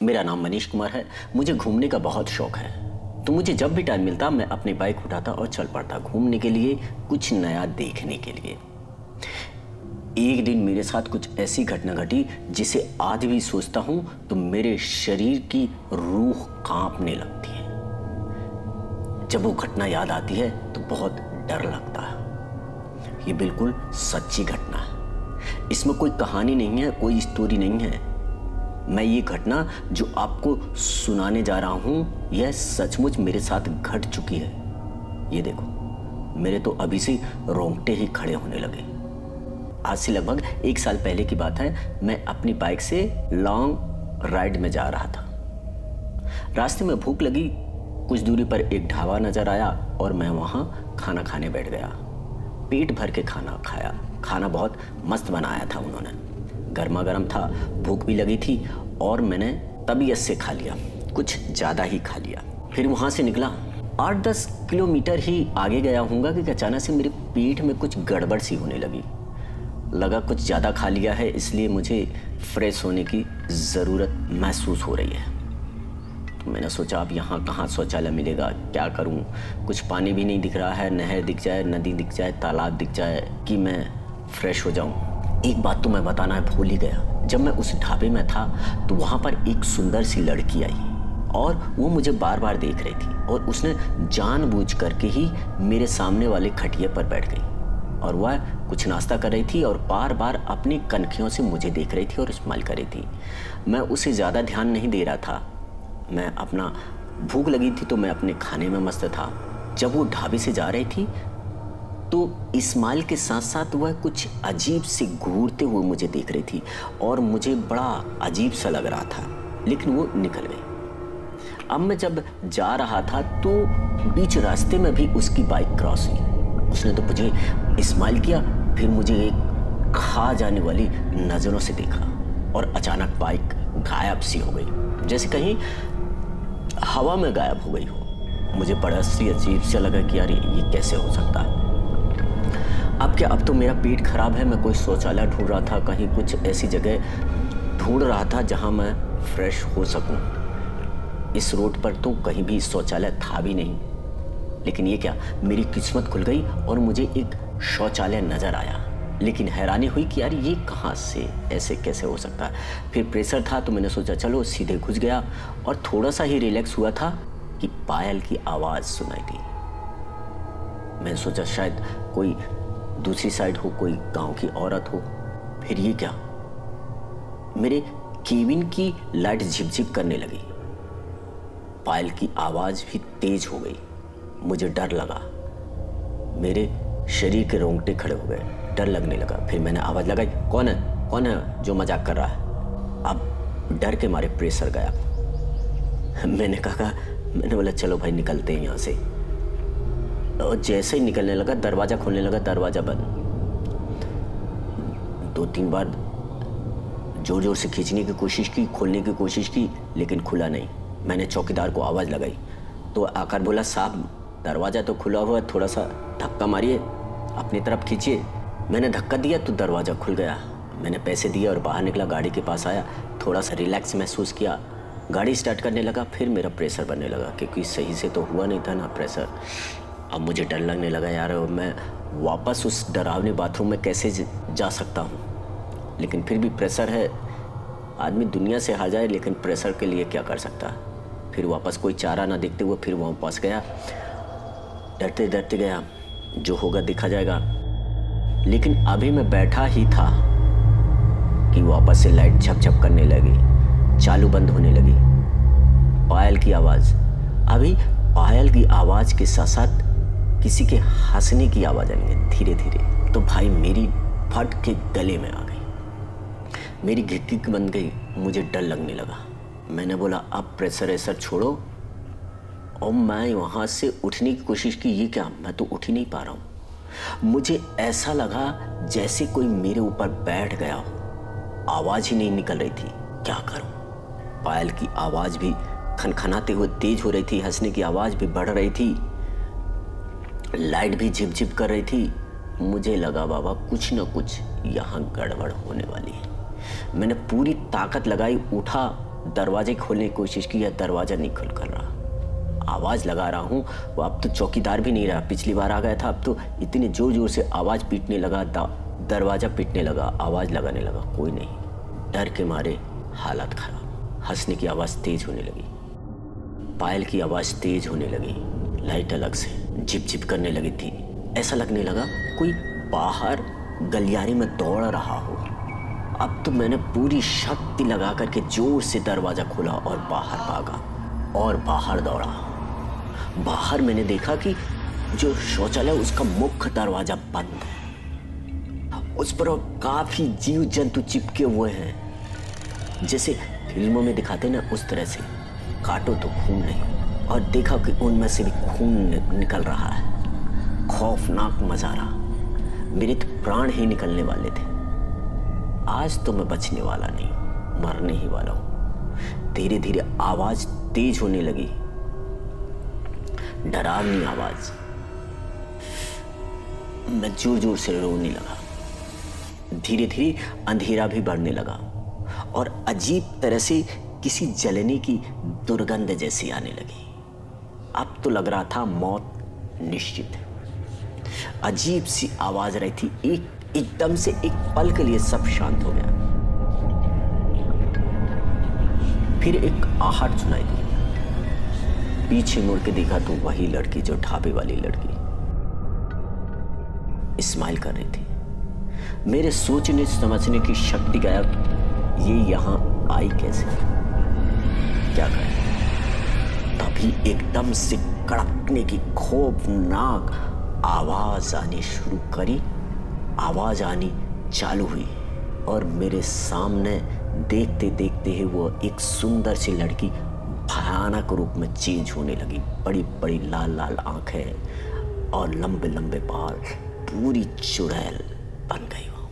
मेरा नाम मनीष कुमार है। मुझे घूमने का बहुत शौक है, तो मुझे जब भी टाइम मिलता मैं अपनी बाइक उठाता और चल पड़ता घूमने के लिए, कुछ नया देखने के लिए। एक दिन मेरे साथ कुछ ऐसी घटना घटी जिसे आज भी सोचता हूं तो मेरे शरीर की रूह कांपने लगती है। जब वो घटना याद आती है तो बहुत डर लगता है। ये बिल्कुल सच्ची घटना है, इसमें कोई कहानी नहीं है, कोई स्टोरी नहीं है। मैं ये घटना जो आपको सुनाने जा रहा हूं यह सचमुच मेरे साथ घट चुकी है। ये देखो, मेरे तो अभी से रोंगटे ही खड़े होने लगे। आज से लगभग 1 साल पहले की बात है। मैं अपनी बाइक से लॉन्ग राइड में जा रहा था। रास्ते में भूख लगी, कुछ दूरी पर एक ढाबा नजर आया और मैं वहां खाना खाने बैठ गया। पेट भर के खाना खाया। खाना बहुत मस्त बनाया था उन्होंने, गर्मा गर्म था, भूख भी लगी थी और मैंने तबीयत से खा लिया, कुछ ज़्यादा ही खा लिया। फिर वहाँ से निकला। 8-10 किलोमीटर ही आगे गया होऊंगा कि अचानक से मेरे पेट में कुछ गड़बड़ सी होने लगी। लगा कुछ ज़्यादा खा लिया है, इसलिए मुझे फ्रेश होने की ज़रूरत महसूस हो रही है। तो मैंने सोचा अब यहाँ कहाँ शौचालय मिलेगा, क्या करूँ। कुछ पानी भी नहीं दिख रहा है, नहर दिख जाए, नदी दिख जाए, तालाब दिख जाए कि मैं फ्रेश हो जाऊँ। एक बात तो मैं बताना है भूल ही गया। जब मैं उस ढाबे में था तो वहाँ पर एक सुंदर सी लड़की आई और वो मुझे बार बार देख रही थी और उसने जानबूझ करके ही मेरे सामने वाले खटिये पर बैठ गई और वह कुछ नाश्ता कर रही थी और बार बार अपनी कनखियों से मुझे देख रही थी और स्माइल कर रही थी। मैं उसे ज़्यादा ध्यान नहीं दे रहा था। मैं अपना भूख लगी थी तो मैं अपने खाने में मस्त था। जब वो ढाबे से जा रही थी तो स्माइल के साथ साथ वह कुछ अजीब से घूरते हुए मुझे देख रही थी और मुझे बड़ा अजीब सा लग रहा था, लेकिन वो निकल गई। अब मैं जब जा रहा था तो बीच रास्ते में भी उसकी बाइक क्रॉस हुई। उसने तो मुझे स्माइल किया, फिर मुझे एक खा जाने वाली नज़रों से देखा और अचानक बाइक गायब सी हो गई, जैसे कहीं हवा में गायब हो गई हो। मुझे बड़ा सी अजीब सा लगा कि यार ये कैसे हो सकता है। अब क्या, अब तो मेरा पेट खराब है। मैं कोई शौचालय ढूंढ रहा था, कहीं कुछ ऐसी जगह ढूंढ रहा था जहां मैं फ्रेश हो सकूं। इस रोड पर तो कहीं भी शौचालय था भी नहीं, लेकिन ये क्या, मेरी किस्मत खुल गई और मुझे एक शौचालय नजर आया। लेकिन हैरानी हुई कि यार ये कहाँ से, ऐसे कैसे हो सकता है। फिर प्रेशर था तो मैंने सोचा चलो सीधे घुस गया और थोड़ा सा ही रिलैक्स हुआ था कि पायल की आवाज़ सुनाई दी। मैंने सोचा शायद कोई दूसरी साइड हो, कोई गांव की औरत हो। फिर ये क्या, मेरे केबिन की लाइट झिपझिप करने लगी। पायल की आवाज भी तेज हो गई। मुझे डर लगा, मेरे शरीर के रोंगटे खड़े हो गए, डर लगने लगा। फिर मैंने आवाज लगाई, कौन है, कौन है जो मजाक कर रहा है। अब डर के मारे प्रेशर गया। मैंने बोला चलो भाई निकलते हैं यहाँ से। और जैसे ही निकलने लगा, दरवाज़ा खोलने लगा, दरवाज़ा बंद। 2-3 बार जोर जोर से खींचने की कोशिश की, खोलने की कोशिश की, लेकिन खुला नहीं। मैंने चौकीदार को आवाज़ लगाई तो आकर बोला, साहब दरवाज़ा तो खुला हुआ है, थोड़ा सा धक्का मारिए, अपनी तरफ खींचिए। मैंने धक्का दिया तो दरवाज़ा खुल गया। मैंने पैसे दिए और बाहर निकला, गाड़ी के पास आया, थोड़ा सा रिलैक्स महसूस किया, गाड़ी स्टार्ट करने लगा। फिर मेरा प्रेशर बढ़ने लगा क्योंकि सही से तो हुआ नहीं था ना प्रेशर। अब मुझे डर लगने लगा, यार मैं वापस उस डरावने बाथरूम में कैसे जा सकता हूँ। लेकिन फिर भी प्रेशर है, आदमी दुनिया से हार जाए लेकिन प्रेशर के लिए क्या कर सकता है। फिर वापस कोई चारा ना देखते हुए फिर वापस गया, डरते डरते गया, जो होगा देखा जाएगा। लेकिन अभी मैं बैठा ही था कि वापस से लाइट झपझप करने लगी, चालू बंद होने लगी। पायल की आवाज़, अभी पायल की आवाज़ के साथ साथ किसी के हंसने की आवाज़ आने लगी धीरे धीरे। तो भाई मेरी फट के गले में आ गई, मेरी घिक बन गई, मुझे डर लगने लगा। मैंने बोला अब प्रेशर ऐसर छोड़ो, और मैं वहाँ से उठने की कोशिश की। ये क्या, मैं तो उठ ही नहीं पा रहा हूँ। मुझे ऐसा लगा जैसे कोई मेरे ऊपर बैठ गया हो, आवाज़ ही नहीं निकल रही थी। क्या करूँ। पायल की आवाज़ भी खनखनाते हुए तेज हो रही थी, हंसने की आवाज़ भी बढ़ रही थी, लाइट भी झिप-झिप कर रही थी। मुझे लगा बाबा कुछ न कुछ यहाँ गड़बड़ होने वाली है। मैंने पूरी ताकत लगाई, उठा दरवाजे खोलने की कोशिश की, दरवाजा नहीं खुल कर रहा। आवाज लगा रहा हूँ, वो अब तो चौकीदार भी नहीं रहा, पिछली बार आ गया था, अब तो इतनी जोर जोर से आवाज पीटने लगा, दरवाजा पीटने लगा, आवाज लगाने लगा, कोई नहीं। डर के मारे हालत खराब। हंसने की आवाज तेज होने लगी, पायल की आवाज तेज होने लगी, लाइट अलग से झिप झिप करने लगी थी। ऐसा लगने लगा कोई बाहर गलियारे में दौड़ रहा हो। अब तो मैंने पूरी शक्ति लगा करके जोर से दरवाजा खोला और बाहर भागा और बाहर दौड़ा। बाहर मैंने देखा कि जो शौचालय उसका मुख्य दरवाजा बंद है। उस पर काफी जीव जंतु चिपके हुए हैं, जैसे फिल्मों में दिखाते ना उस तरह से। काटो तो खून नहीं, और देखा कि उनमें से भी खून निकल रहा है। खौफनाक नजारा, मेरे तो प्राण ही निकलने वाले थे। आज तो मैं बचने वाला नहीं, मरने ही वाला हूं। धीरे धीरे आवाज तेज होने लगी, डरावनी आवाज। मैं जोर जोर से रोने लगा। धीरे धीरे अंधेरा भी बढ़ने लगा और अजीब तरह से किसी जलने की दुर्गंध जैसी आने लगी। अब तो लग रहा था मौत निश्चित है। अजीब सी आवाज रही थी। एकदम से एक पल के लिए सब शांत हो गया। फिर एक आहट सुनाई दी। पीछे मुड़ के देखा तो वही लड़की, जो ढाबे वाली लड़की, स्माइल कर रही थी। मेरे सोचने समझने की शक्ति गायब। ये यहां आई कैसे, क्या करे? तभी एकदम से कड़कने की खौफनाक आवाज आनी शुरू करी। आवाज आनी चालू हुई और मेरे सामने देखते देखते ही वो एक सुंदर सी लड़की भयानक रूप में चेंज होने लगी। बड़ी बड़ी लाल लाल आंखें और लंबे लंबे बाल, पूरी चुड़ैल बन गई वो।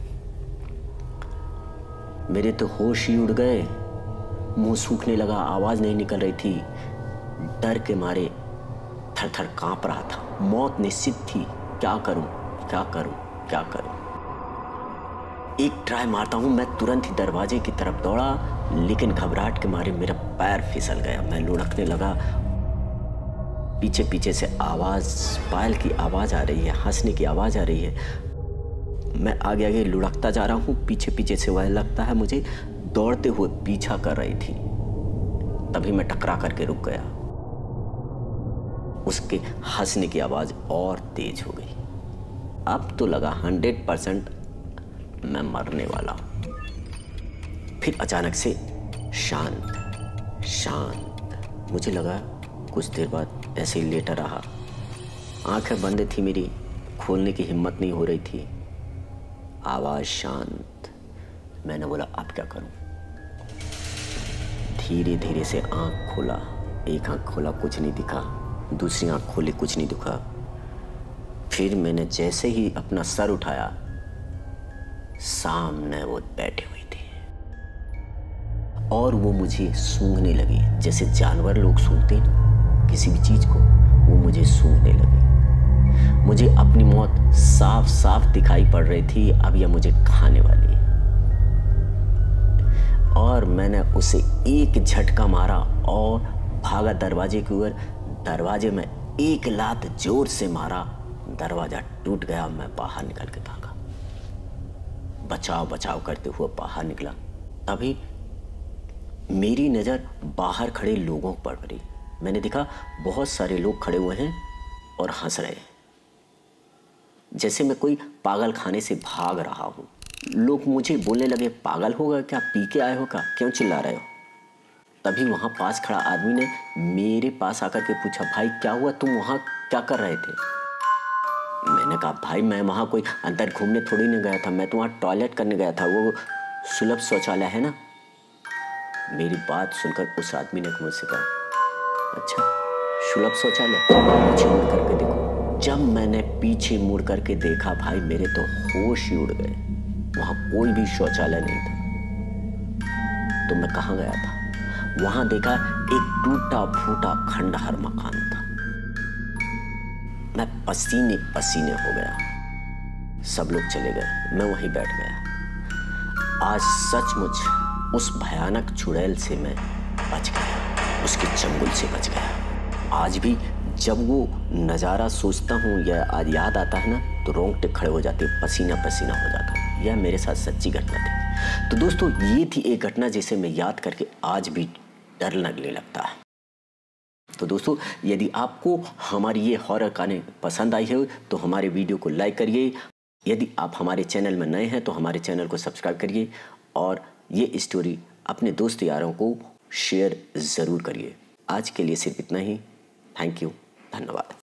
मेरे तो होश ही उड़ गए, मुंह सूखने लगा, आवाज नहीं निकल रही थी। डर के मारे थर थर कांप रहा था। मौत निश्चित थी। क्या करूं, क्या करूं, क्या करूं? एक ट्राई मारता हूं। मैं तुरंत ही दरवाजे की तरफ दौड़ा, लेकिन घबराहट के मारे मेरा पैर फिसल गया। मैं लुढ़कने लगा। पीछे पीछे से आवाज, पायल की आवाज आ रही है, हंसने की आवाज आ रही है। मैं आगे आगे लुढ़कता जा रहा हूं। पीछे पीछे से वह लगता है मुझे दौड़ते हुए पीछा कर रही थी। तभी मैं टकरा करके रुक गया। उसके हंसने की आवाज और तेज हो गई। अब तो लगा 100% मैं मरने वाला हूं। फिर अचानक से शांत शांत। मुझे लगा कुछ देर बाद ऐसे ही लेटा रहा। आंखें बंद थी मेरी, खोलने की हिम्मत नहीं हो रही थी। आवाज शांत। मैंने बोला अब क्या करूं? धीरे धीरे से आंख खोला। एक आंख खोला, कुछ नहीं दिखा। दूसरी आंख खोली, कुछ नहीं दिखा। फिर मैंने जैसे ही अपना सर उठाया, सामने वो बैठी हुई थी और वो मुझे सूंघने लगी, जैसे जानवर लोग सूंघते हैं ना किसी भी चीज को, वो मुझे सूंघने लगी। मुझे अपनी मौत साफ साफ दिखाई पड़ रही थी। अब यह मुझे खाने वाली है। और मैंने उसे एक झटका मारा और भागा दरवाजे की ओर। दरवाजे में एक लात जोर से मारा, दरवाजा टूट गया। मैं बाहर निकल के भागा, बचाव बचाव करते हुए बाहर निकला। तभी मेरी नजर बाहर खड़े लोगों पर पड़ी। मैंने देखा बहुत सारे लोग खड़े हुए हैं और हंस रहे हैं, जैसे मैं कोई पागल खाने से भाग रहा हूं। लोग मुझे बोलने लगे, पागल होगा क्या, पी के आए हो क्या, क्यों चिल्ला रहे हो? तभी वहां पास खड़ा आदमी ने मेरे पास आकर के पूछा, भाई क्या हुआ, तुम वहां क्या कर रहे थे? मैंने कहा, भाई मैं वहां कोई अंदर घूमने थोड़ी नहीं गया था, मैं तो वहां टॉयलेट करने गया था, वो सुलभ शौचालय है ना। मेरी बात सुनकर उस आदमी ने मुझसे कहा, अच्छा सुलभ शौचालय, पीछे मुड़ करके देखो। जब मैंने पीछे मुड़ करके देखा, भाई मेरे तो होश ही उड़ गए। वहां कोई भी शौचालय नहीं था। तो मैं कहाँ गया था? वहां देखा एक टूटा फूटा खंडहर मकान था। मैं पसीने पसीने हो गया। सब लोग चले गए, मैं वहीं बैठ गया। आज सचमुच उस भयानक चुड़ैल से मैं बच गया, उसके चंगुल से बच गया। आज भी जब वो नज़ारा सोचता हूँ या आज याद आता है ना तो रोंगटे खड़े हो जाते, पसीना पसीना हो जाता हूँ। यह मेरे साथ सच्ची घटना थी। तो दोस्तों ये थी एक घटना जिसे मैं याद करके आज भी डर लगने लगता है। तो दोस्तों यदि आपको हमारी ये हॉरर कहानी पसंद आई है तो हमारे वीडियो को लाइक करिए। यदि आप हमारे चैनल में नए हैं तो हमारे चैनल को सब्सक्राइब करिए और ये स्टोरी अपने दोस्त यारों को शेयर ज़रूर करिए। आज के लिए सिर्फ इतना ही। थैंक यू, धन्यवाद।